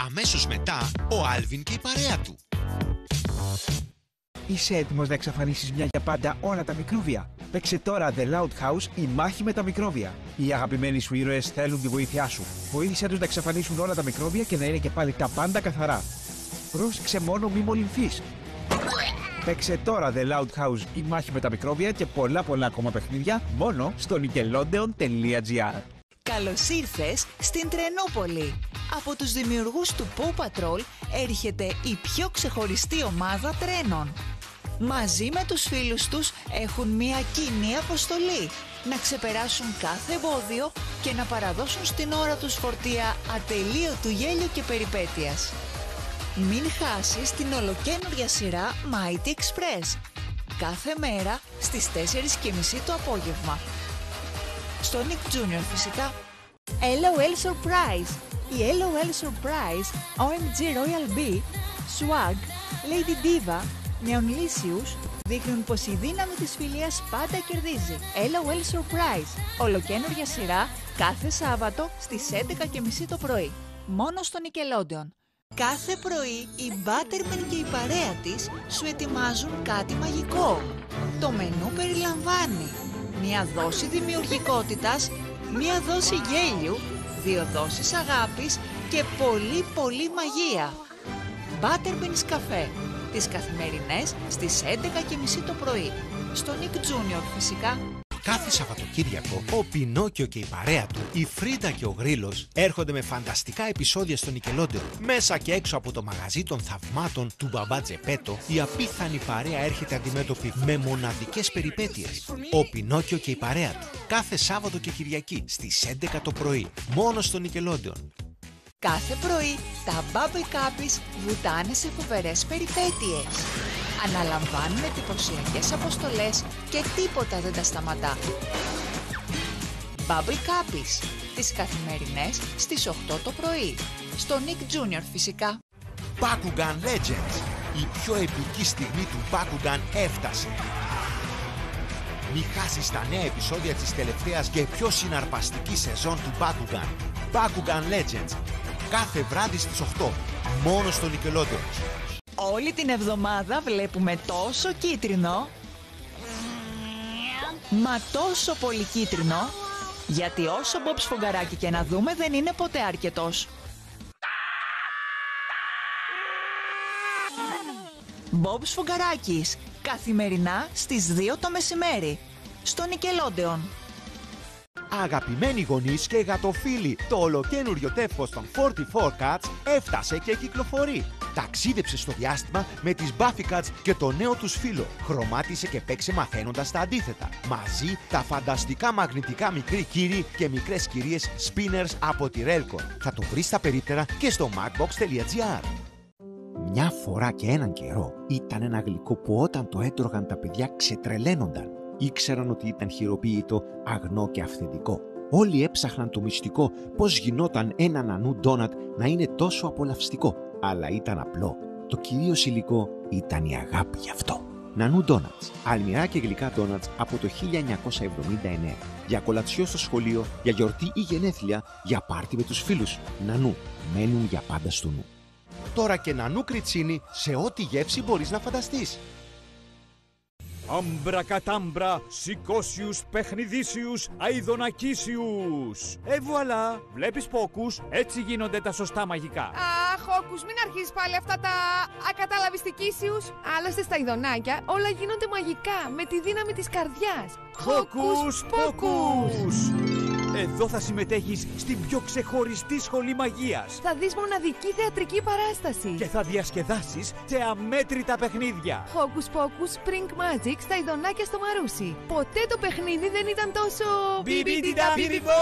Αμέσως μετά, ο Άλβιν και η παρέα του. Είσαι έτοιμος να εξαφανίσεις μια για πάντα όλα τα μικρόβια? Παίξε τώρα The Loud House, η μάχη με τα μικρόβια. Οι αγαπημένοι σου ήρωες θέλουν τη βοήθειά σου. Βοήθησέ τους να εξαφανίσουν όλα τα μικρόβια και να είναι και πάλι τα πάντα καθαρά. Πρόσεξε μόνο μη μολυνθείς. Παίξε τώρα The Loud House, η μάχη με τα μικρόβια και πολλά ακόμα παιχνίδια μόνο στο Nickelodeon.gr. Καλώς ήρθες στην Τρενούπολη. Από τους δημιουργούς του Paw Patrol έρχεται η πιο ξεχωριστή ομάδα τρένων. Μαζί με τους φίλους τους έχουν μια κοινή αποστολή: να ξεπεράσουν κάθε εμπόδιο και να παραδώσουν στην ώρα τους φορτία ατελείωτου γέλιου και περιπέτειας. Μην χάσεις την ολοκαίνουργια σειρά Mighty Express, κάθε μέρα στις 4:30 το απόγευμα. Στο Nick Junior φυσικά. LOL Surprise. Η LOL Surprise, OMG Royal B, Swag, Lady Diva, Neonlicious δείχνουν πως η δύναμη της φιλίας πάντα κερδίζει. LOL Surprise, ολοκαίνουργια σειρά κάθε Σάββατο στις 11:30 το πρωί. Μόνο στο Nickelodeon. Κάθε πρωί η Butterbean και η παρέα της σου ετοιμάζουν κάτι μαγικό. Το μενού περιλαμβάνει μία δόση δημιουργικότητας, μία δόση γέλιου, 2 δόσεις αγάπης και πολύ μαγεία. Butterbean's καφέ, τις καθημερινές στις 11:30 το πρωί. Στο Nick Junior φυσικά. Κάθε Σαββατοκύριακο, ο Πινόκιο και η παρέα του, η Φρίντα και ο Γρίλος, έρχονται με φανταστικά επεισόδια στο Nickelodeon. Μέσα και έξω από το μαγαζί των θαυμάτων του μπαμπά Τζεπέτο, η απίθανη παρέα έρχεται αντιμέτωπη με μοναδικές περιπέτειες. Ο Πινόκιο και η παρέα του, κάθε Σάββατο και Κυριακή στις 11 το πρωί, μόνο στο Nickelodeon. Κάθε πρωί τα Bubble Cuppies βουτάνε σε φοβερές περιπέτειες. Αναλαμβάνουν εντυπωσιακές αποστολές και τίποτα δεν τα σταματά. Bubble Cuppies, τις καθημερινές στις 8 το πρωί. Στο Nick Junior φυσικά. Bakugan Legends. Η πιο επική στιγμή του Bakugan έφτασε. Μη χάσεις τα νέα επεισόδια της τελευταίας και πιο συναρπαστικής σεζόν του Bakugan. Bakugan Legends. Κάθε βράδυ στις 8. Μόνο στο Nickelodeon. Όλη την εβδομάδα βλέπουμε τόσο κίτρινο. Μα τόσο πολύ κίτρινο. Γιατί όσο Μπομπ Σφουγγαράκη και να δούμε δεν είναι ποτέ αρκετός. Μπομπ Σφουγγαράκης. Καθημερινά στις 2 το μεσημέρι. Στο Nickelodeon. Αγαπημένοι γονείς και γατοφίλοι, το ολοκαίνουριο τεύχος των 44 Cats έφτασε και κυκλοφορεί. Ταξίδεψε στο διάστημα με τις Buffy Cats και το νέο τους φίλο. Χρωμάτισε και παίξε μαθαίνοντας τα αντίθετα. Μαζί τα φανταστικά μαγνητικά μικροί κύριοι και μικρές κυρίες spinners από τη Relcon. Θα το βρεις στα περίπτερα και στο macbox.gr. Μια φορά και έναν καιρό ήταν ένα γλυκό που όταν το έτρωγαν τα παιδιά ξετρελαίνονταν. Ήξεραν ότι ήταν χειροποίητο, αγνό και αυθεντικό. Όλοι έψαχναν το μυστικό πώς γινόταν ένα νανού ντόνατ να είναι τόσο απολαυστικό. Αλλά ήταν απλό. Το κυρίως υλικό ήταν η αγάπη γι' αυτό. Νανού ντόνατς. Αλμυρά και γλυκά ντόνατς από το 1979. Για κολατσιό στο σχολείο, για γιορτή ή γενέθλια, για πάρτι με τους φίλους. Νανού. Μένουν για πάντα στο νου. Τώρα και νανού κριτσίνι σε ό,τι γεύση μπορείς να φανταστείς. Αμπρακατάμπρα, σηκώσιους, παιχνιδίσιους, αηδονακίσιους. Βουαλά, βλέπεις πόκους, έτσι γίνονται τα σωστά μαγικά. Αχ, Όκους, μην αρχίσεις πάλι αυτά τα ακαταλαβιστικήσιους. Άλλωστε στα ειδονάκια όλα γίνονται μαγικά, με τη δύναμη της καρδιάς. Χόκους πόκους! Εδώ θα συμμετέχεις στην πιο ξεχωριστή σχολή μαγείας. Θα δεις μοναδική θεατρική παράσταση. Και θα διασκεδάσεις σε αμέτρητα παιχνίδια. Hocus Pocus Spring Magic στα ειδονάκια στο Μαρούσι. Ποτέ το παιχνίδι δεν ήταν τόσο... Μπιμπιντινταμπιμπιμπο!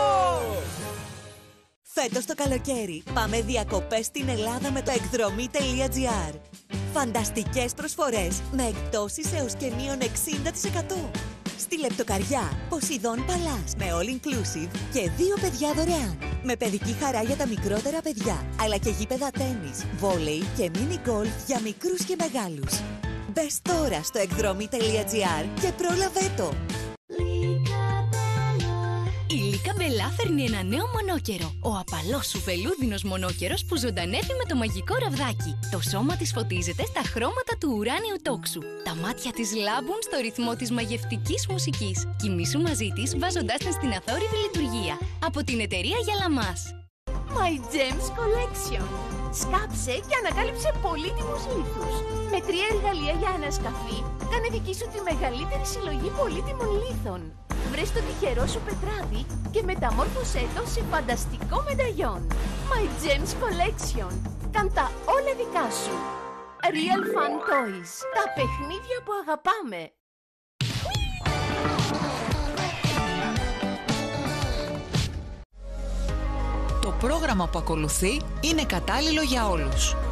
Φέτος το καλοκαίρι πάμε διακοπές στην Ελλάδα με το εκδρομή.gr. Φανταστικές προσφορές με εκπτώσεις έως και μείον 60%. Στη Λεπτοκαριά, Ποσειδών Παλάς με all inclusive και 2 παιδιά δωρεάν. Με παιδική χαρά για τα μικρότερα παιδιά, αλλά και γήπεδα τένις, βόλεϊ και μίνι γκολφ για μικρούς και μεγάλους. Μπες τώρα στο εκδρομή.gr και πρόλαβέ το! Η Λίκα Μπελά φέρνει ένα νέο μονόκερο. Ο απαλός σουφελούδινος μονόκερος που ζωντανεύει με το μαγικό ραβδάκι. Το σώμα της φωτίζεται στα χρώματα του ουράνιου τόξου. Τα μάτια της λάμπουν στο ρυθμό της μαγευτικής μουσικής. Κοιμήσου μαζί της βάζοντάς την στην αθόρυβη λειτουργία. Από την εταιρεία Γιαλαμάς. My Gems Collection. Σκάψε και ανακάλυψε πολύτιμους λίθους. Με 3 εργαλεία για ανασκαφή, κάνε δική σου τη μεγαλύτερη συλλογή πολύτιμων λίθων. Βρες το τυχερό σου πετράδι και μεταμόρφωσέ το σε φανταστικό μεταγιόν. My Gems Collection. Κάν' τα όλα δικά σου. Real Fun Toys. Τα παιχνίδια που αγαπάμε. Το πρόγραμμα που ακολουθεί είναι κατάλληλο για όλους.